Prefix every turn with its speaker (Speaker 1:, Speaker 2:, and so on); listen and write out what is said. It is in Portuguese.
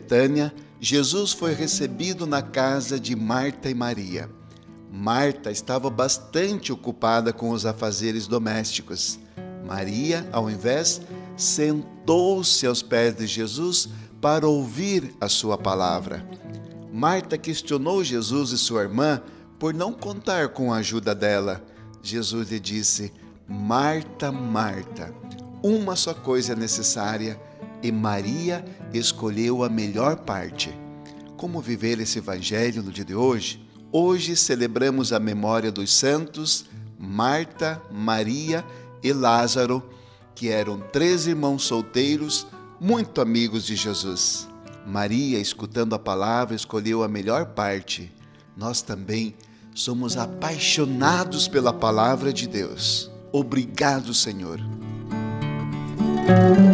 Speaker 1: Betânia, Jesus foi recebido na casa de Marta e Maria. Marta estava bastante ocupada com os afazeres domésticos. Maria, ao invés, sentou-se aos pés de Jesus para ouvir a sua palavra. Marta questionou Jesus e sua irmã por não contar com a ajuda dela. Jesus lhe disse: Marta, Marta, uma só coisa é necessária e Maria escolheu a melhor parte. Como viver esse evangelho no dia de hoje? Hoje celebramos a memória dos santos Marta, Maria e Lázaro, que eram 3 irmãos solteiros, muito amigos de Jesus. Maria, escutando a palavra, escolheu a melhor parte. Nós também somos apaixonados pela palavra de Deus. Obrigado, Senhor.